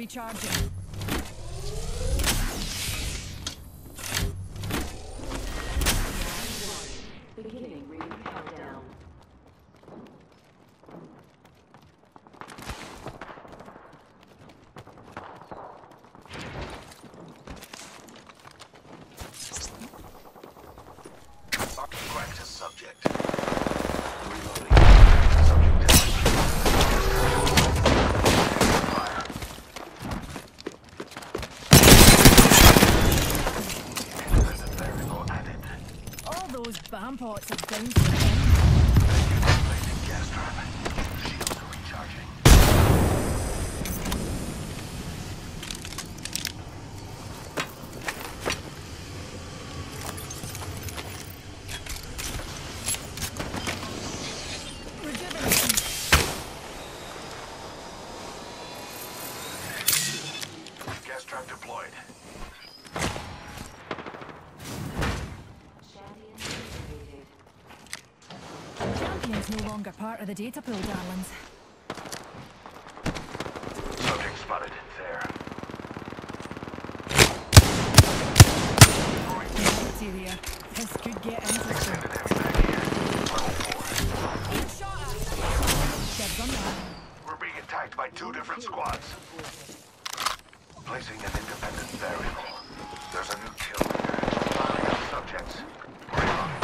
recharging. Beginning ring countdown. Practice subject. All those bomb pots are down for the end. Gas trap. Shields are recharging. Rejuvenation. Gas trap deployed. Champion's no longer part of the data pool, darlings. Subject spotted there. Area. This could get interesting. Extended airback here. Level 4. Being shot at. Dibs on that. We're being attacked by 2 different squads. Placing an independent variable. There's a new kill here. Firing on subjects. Reloading.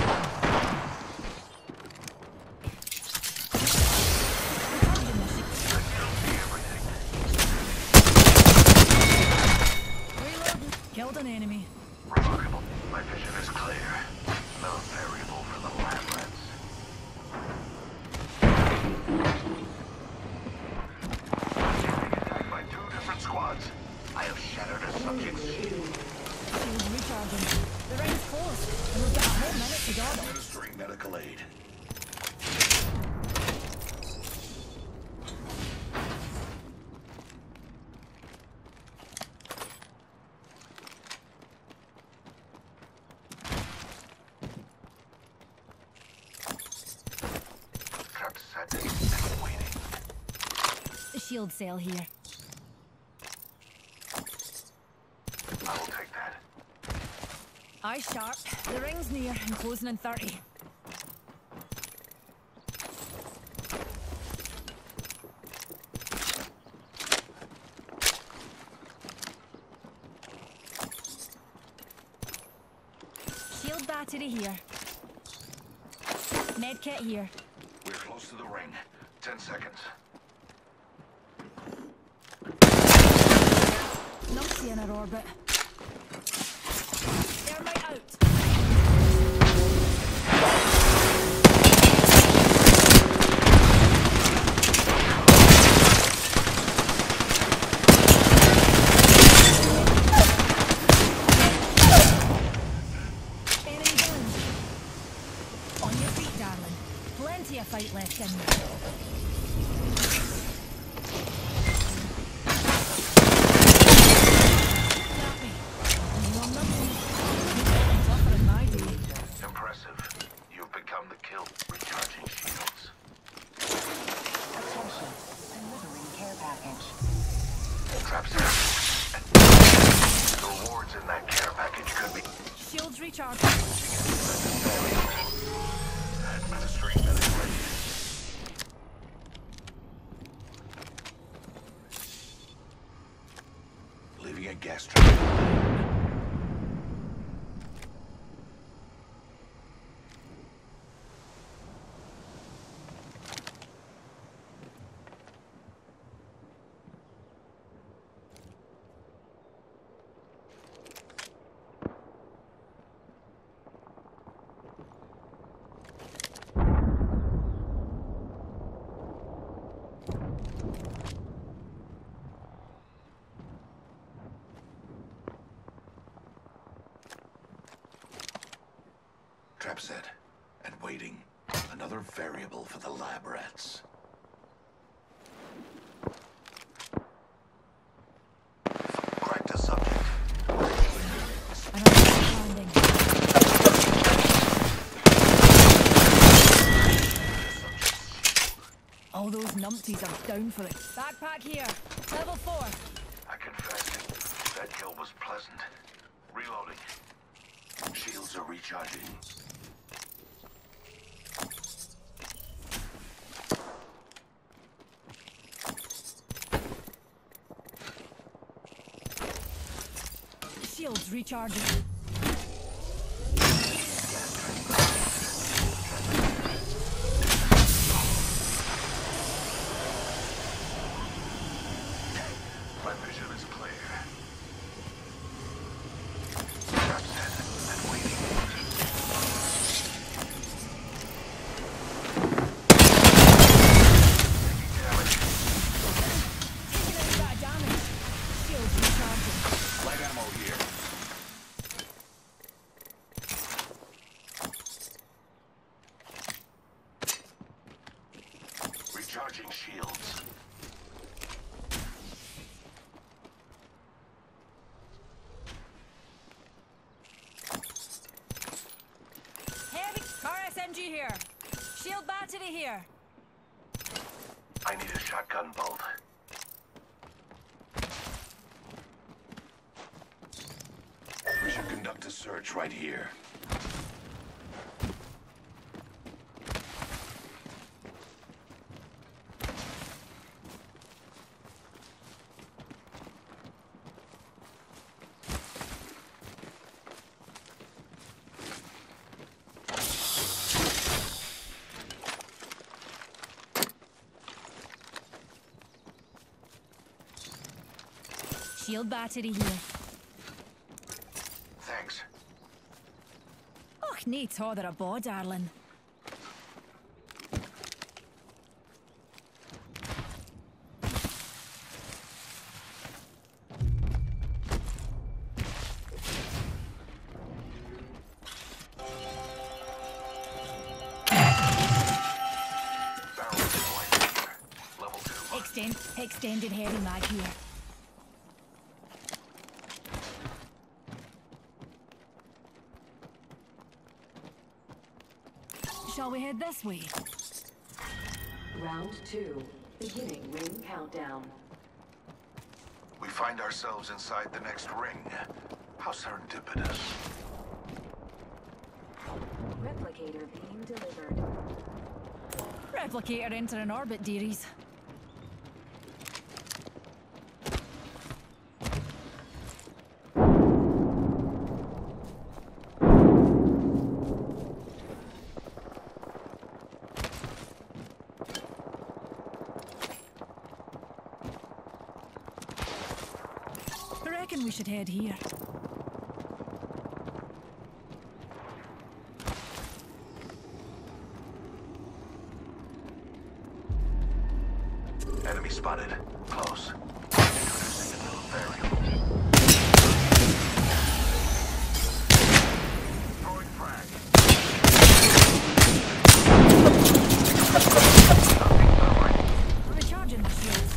Reloading. Killed an enemy. Remarkable. My vision is clear. No variable for the lab rats. Being attacked by 2 different squads. I have shattered a subject's shield. Shields recharging. The ring's close, and we've got a whole minute to go. Administering medical aid. Trap set and waiting. The shield cell here. I will take that. Eyes sharp. The ring's near and closing in 30. Shield battery here. Medkit here. We're close to the ring. 10 seconds. Numpty in our orbit. Thermite out. Enemy down. On your feet, darling. Plenty of fight left in you. Impressive. You've become the kill. Recharging shields. Attention. Delivering care package. Trap set. The rewards in that care package could be Shields recharged. administering medical aid. Leaving a gas trap. Trap set and waiting. Another variable for the lab rats. Cracked a subject. Another landing. All those numpties are down for it. Backpack here. Level 4. I That kill was pleasant. Reloading. Shields are recharging. Shields recharging. My vision is clear. Traps set and waiting. Taking damage. Taking out that damage. Shields recharging. Light ammo here. Recharging shields. Heavy car SMG here. Shield battery here. I need a shotgun bolt. We should conduct a search right here. Shield battery here. Thanks. Och, nee, tother a bo, darling. Barrel deployed here. Level 2. Extended heavy mag here. Shall we head this way? Round 2. Beginning ring countdown. We find ourselves inside the next ring. How serendipitous. Replicator being delivered. Replicator entering orbit, dearies. I reckon we should head here. Enemy spotted. Close. Introducing a new variable. Throwing frag. Recharging the shields.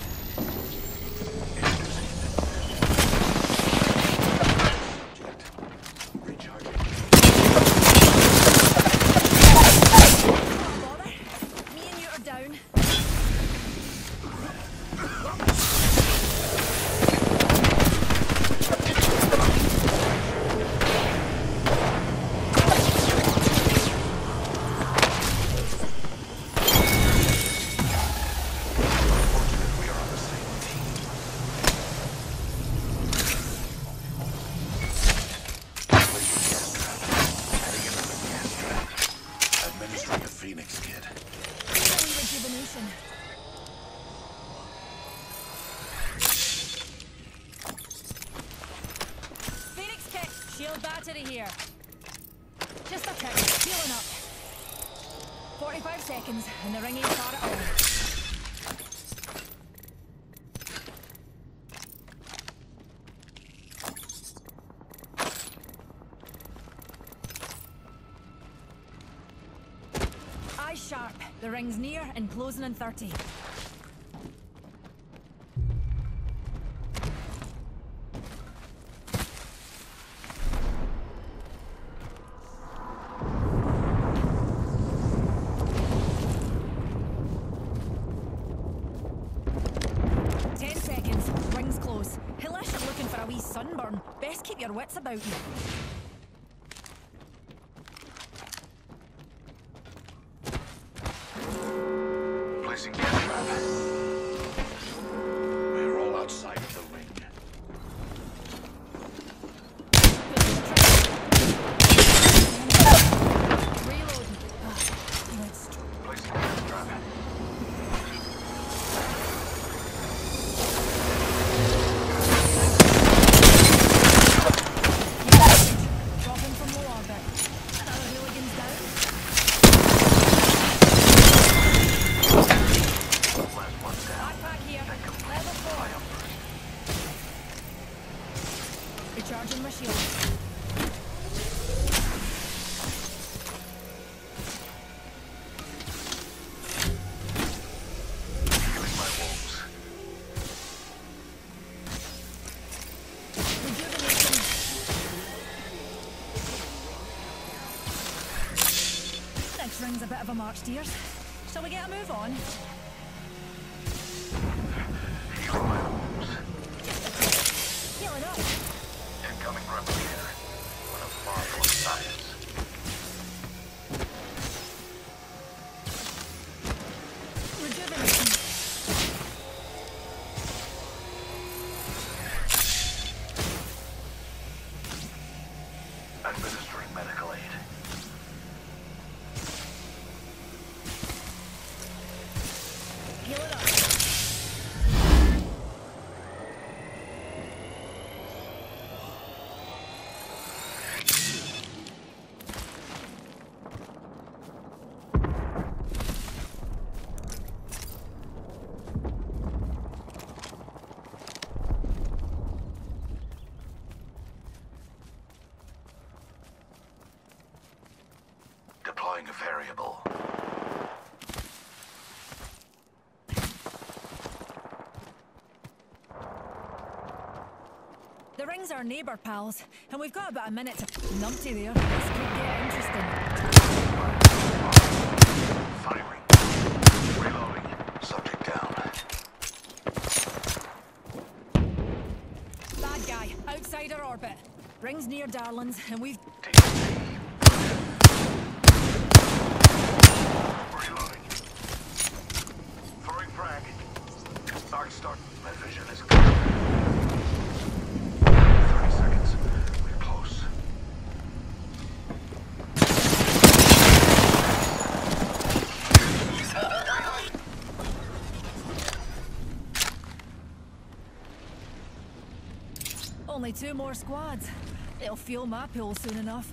Phoenix kid. Rejuvenation. Phoenix kit. Shield battery here. Just a tick. Healing up. 45 seconds and the ring ain't far at all. Eyes sharp. The ring's near and closing in 30. Ring's close. Hillish are looking for a wee sunburn. Best keep your wits about you. Placing gas trap. We're all outside of the ring. Reloading. Let's Placing gas trap. dropping from low orbit. Another hooligan's down. Last one down. Backpack here. Level 4. Recharging my shield. Healing my wounds. Rejuvenation. Next ring's a bit of a march, dears. Shall we get a move on? Healing my wounds. Healing up. Incoming replicator. What a marvelous science. Rejuvenation. Administering medical aid. Healing up. Deploying a variable. The ring's our neighbour, pals, and we've got about a minute to numpty there. This could get interesting. Firing. Reloading. Subject down. Bad guy, outside our orbit. Ring's near Darlings, and we've... TNT. Reloading. Throwing frag. Arc start. My vision is clear. 30 seconds. We're close. Only 2 more squads. They'll fuel my pool soon enough.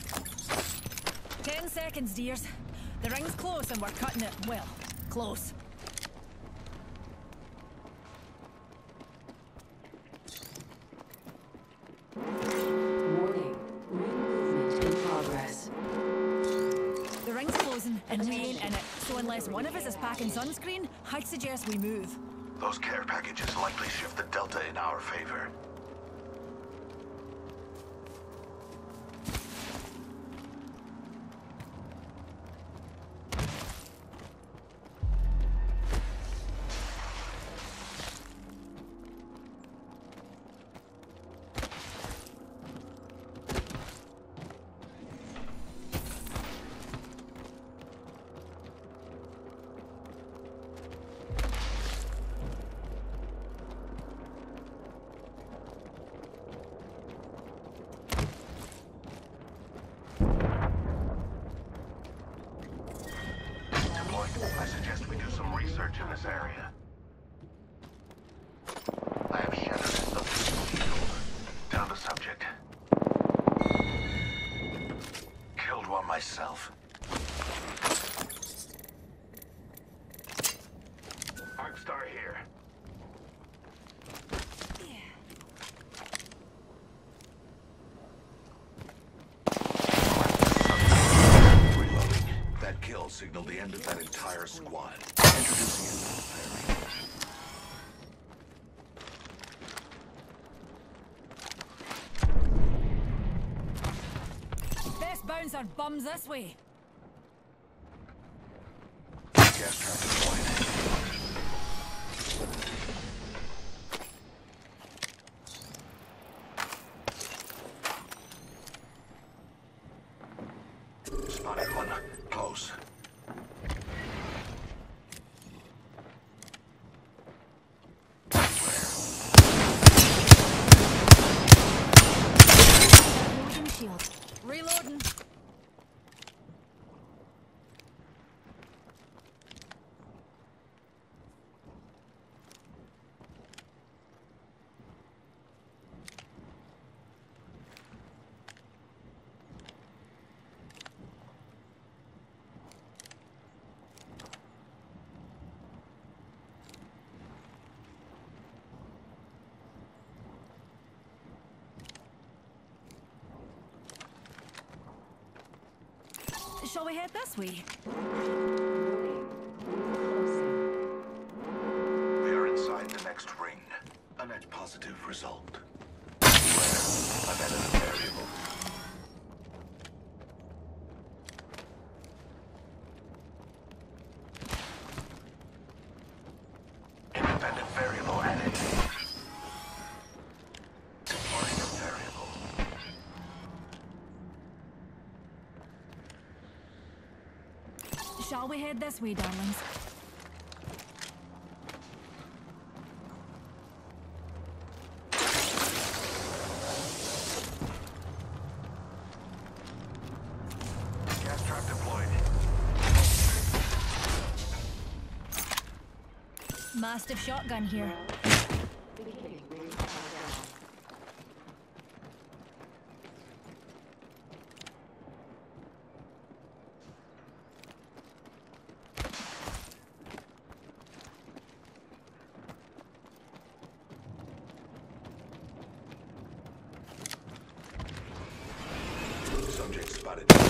10 seconds, dears. The ring's close and we're cutting it, well, close. Warning. Ring movement in progress. The ring's closing and we ain't in it, so unless one of us is packing sunscreen, I'd suggest we move. Those care packages likely shift the delta in our favor. I suggest we do some research in this area. I have shattered the field. Down to subject. Killed one myself. Arcstar here. Reloading. That kill signaled the end of that entire squad. Introducing a new variant. Best bounce our bums this way. Gas trap deployed. Reloading. Shall we head this way? Warning. Closing. We are inside the next ring. A net positive result. Beware, an enemy variable. Independent variable added. Deploying a variable. Shall we head this way, darlings? Gas trap deployed. Mastiff shotgun here. Beginning ring countdown. Subject spotted.